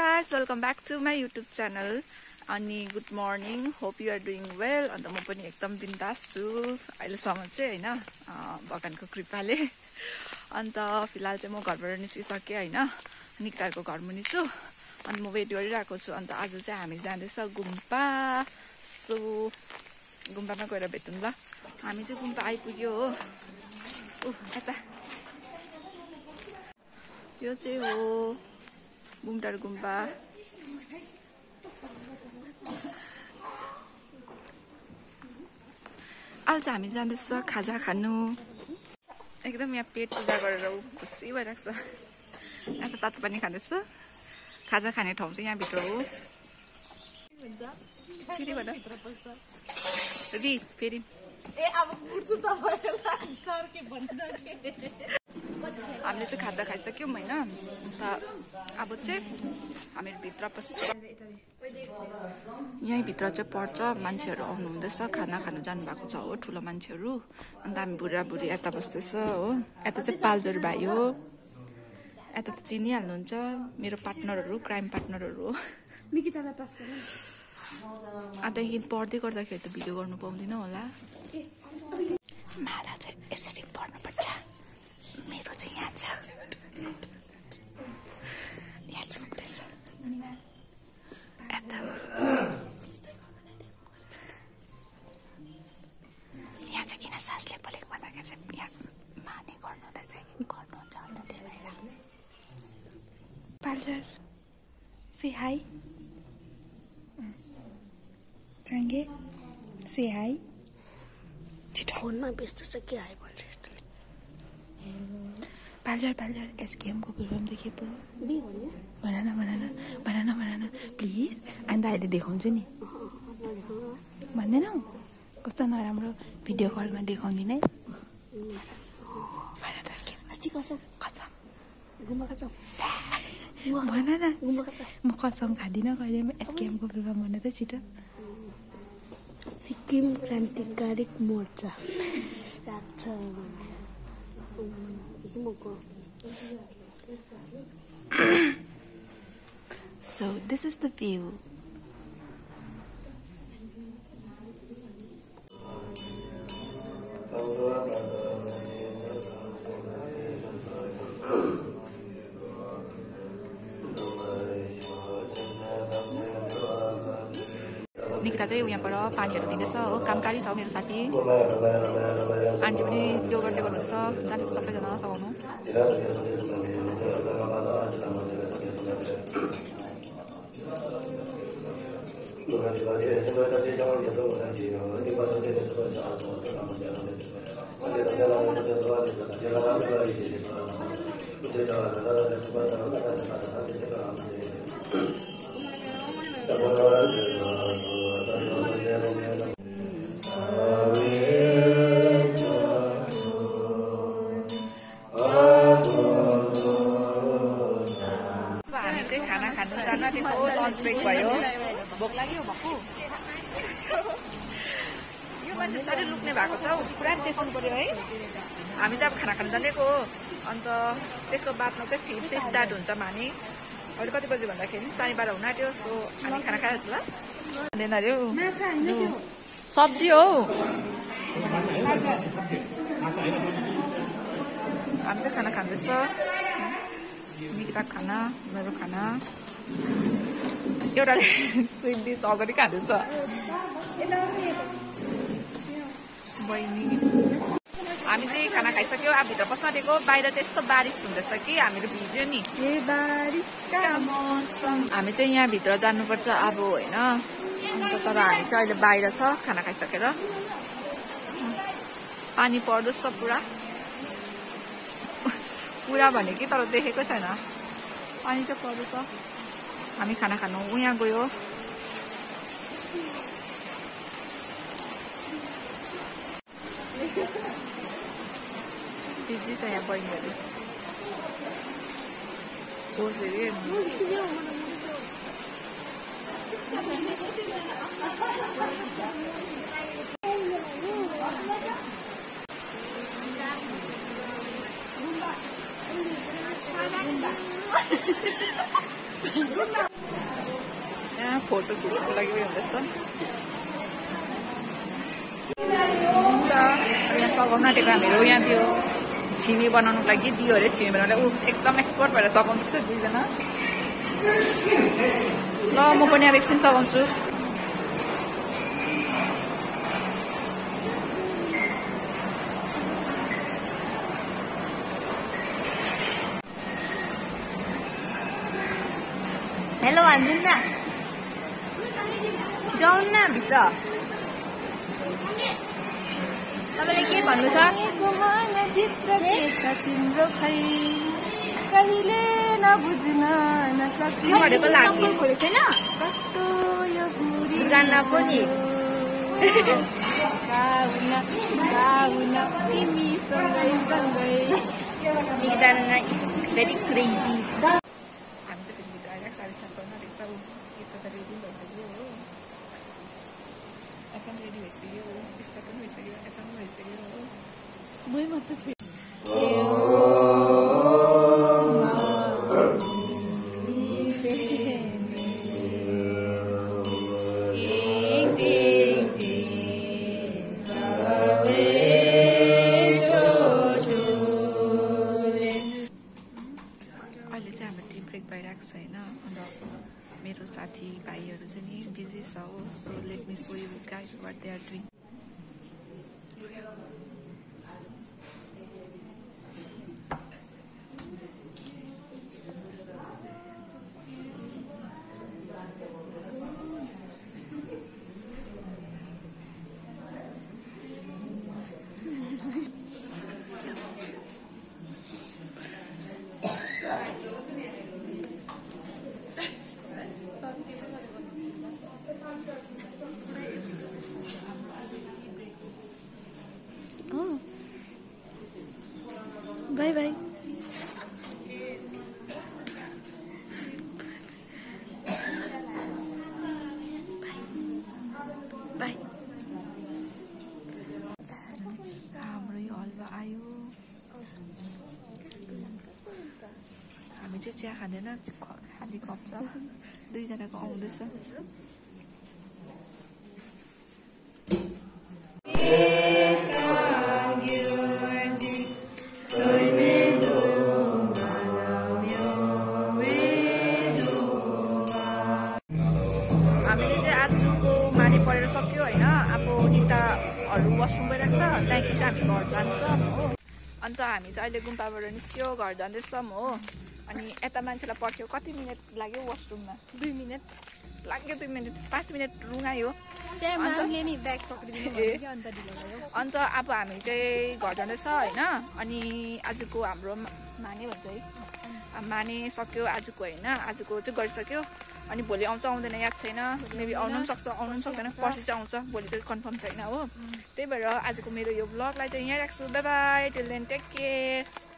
guys, welcome back to my YouTube channel. अनि good morning, hope you are doing well. अन्त म पनि एकदम बिन्दास छु अहिलेसम्म चाहिँ हैन, भगवानको कृपाले. अन्त फिलहाल चाहिँ म घरबाट निस्किसकेँ हैन, निकिताको घर मुनि छु. अनि म वेट गरिरहेको छु. अन्त आज चाहिँ हामी जाँदैछ गुम्बा. सो गुम्बामा गएर भेटौँ ल. हामी चाहिँ गुम्बा आइपुग्यो हो. यता यो चाहिँ हो बुमटार गुम्बा. आज हामी जाँदैछ खाजा खानु. एकदम यहाँ पेट पूजा गरेर खुसी भइरहेको छ. यहाँ त तातो पानी खाँदैछ. खाजा खाने ठाउँ चाहिँ यहाँभित्र हो. फेरि हामीले चाहिँ खाजा खाइसक्यौँ होइन. अन्त अब चाहिँ हामी भित्र पस्छ. यहीँभित्र चाहिँ पर्छ. मान्छेहरू आउनु हुँदैछ, खाना खानु जानुभएको छ हो ठुलो मान्छेहरू. अन्त हामी बुढाबुढी यता बस्दैछ हो. यता चाहिँ पाल्जर भाइ हो. यता त चिनिहाल्नुहुन्छ, मेरो पार्टनरहरू, क्राइम पार्टनरहरू हो. निकितालाई पास गरौँ. अन्तदेखि पढ्दै गर्दाखेरि त भिडियो गर्नु पाउँदिनँ होला. माला चाहिँ यसरी पढ्नुपर्छ. मेरो चाहिँ यहाँ छ. यहाँ लुक्दैछ. यहाँ चाहिँ किन सासले बोलेको भन्दाखेरि चाहिँ यहाँ माने गर्नुहुन्छ होइन, त्यही भएर. Palzor say hi. Changge say hi. फोनमा व्यस्त छ के हाई भन्छ यस्तो. पाल्जर एसकेएमको प्रोग्राम देखे पो. भन न प्लिज. अन्त अहिले देखाउँछु नि. भन्दैनौ कस्तो नराम्रो भिडियो कलमा देखाउँदिन है. भन न. म कसम खाँदिनँ कहिले. एसकेएमको प्रोग्राम भन त छिटो. सिक्किम क्रान्तिकारिक मोर्चा. So this is the view. Nikita चाहिँ यहाँबाट पानीहरू दिँदैछ हो. कामकारी छ मेरो साथी. आन्टी पनि त्यो गर्दै गर्नुहुन्छ. जाँदैछ सबैजना सघाउनु. भोक लाग्यो भक्कु. यो मान्छे साह्रै लुक्ने भएको छ. पुरा देखाउनु पर्यो है. हामी चाहिँ अब खाना खानु जानेको हो. अन्त त्यसको बादमा चाहिँ फेरि चाहिँ स्टार्ट हुन्छ हामी. अहिले कति बजी भन्दाखेरि 12:30 हुन आँट्यो. सो हामी खाना खाइहाल्छ ल. अरे सब्जी हो. हामी चाहिँ खाना खाँदैछ. निकिता खाना, मेरो खाना. एउटाले स्विट डिस अगाडि खाँदैछ. बहिनी हामी चाहिँ खाना खाइसक्यो. अब भित्र पस्न आँटेको. बाहिर चाहिँ यस्तो बारिस हुँदैछ कि हामीहरू भिज्यो नि. हामी चाहिँ यहाँभित्र जानुपर्छ अब होइन. अन्त तर हामी चाहिँ अहिले बाहिर छ खाना खाइसकेर. पानी पर्दैछ पुरा भने कि तर देखेको छैन. पानी चाहिँ पर्दैछ. हामी खाना खानु उहाँ गयो. बिजी छ यहाँ बहिनीहरू. Gumba. फोटो खिच्नको लागि उयो हुँदैछ हुन्छ यहाँ सघाउन आँटेको हामीहरू यहाँ त्यो छिमी बनाउनुको लागि दियो अरे छिमी बनाउनु ऊ एकदम एक्सपर्ट भएर सघाउँदैछ दुईजना ल म पनि अब एकछिन सघाउँछु हेलो भनिदिनु न छिटाउनु न भित्र तपाईँले के भन्नु छ तिम्रो खै कहिले नबुझ्न नसकेको लागि खोलेको छैन कस्तो यो जान्न पनि तिमीसँगै सँगै एकजना इज भेरी क्रेजी हामी चाहिँ फेरि भित्र आइरहेको साढे 7 बज्न आँटेको छ यता त रेडी भइसक्यो हो यता पनि रेडी भइसक्यो स्टार्ट पनि भइसक्यो यता पनि भइसक्यो हो मै मात्र छु अहिले चाहिँ हाम्रो टी ब्रेक भइरहेको छ होइन अन्त मेरो साथी भाइहरू चाहिँ नि बिजी छ हो so let me show you guys what they are doing bye bye bye हाम्रो यो हलुवा आयो हामी चाहिँ चिया खाँदैन खाली कप छ दुईजनाको आउँदैछ सक्यो होइन अब निताहरू वासरुम गइरहेको छ त्यहाँदेखि चाहिँ हामी घर जान्छौँ हो अन्त हामी चाहिँ अहिले गुम्पाबाट निस्क्यो घर जाँदैछौँ हो अनि यता मान्छेलाई पर्ख्यो कति मिनट लाग्यो वासरुममा 2 मिनट लाग्यो 2 मिनट 5 मिनट रुगायो अन्त अब हामी चाहिँ घर जाँदैछ होइन अनि आजको हाम्रो माने भन्छ है माने सक्यो आजको होइन आजको चाहिँ गरिसक्यो अनि भोलि आउँछ आउँदैन याद छैन मेबी आउनु पनि सक्छ आउनु पनि सक्दैन पर्सि चाहिँ आउँछ भोलि चाहिँ कन्फर्म छैन हो त्यही भएर आजको मेरो यो ब्लगलाई चाहिँ यहाँ राख्छु bye bye till then take care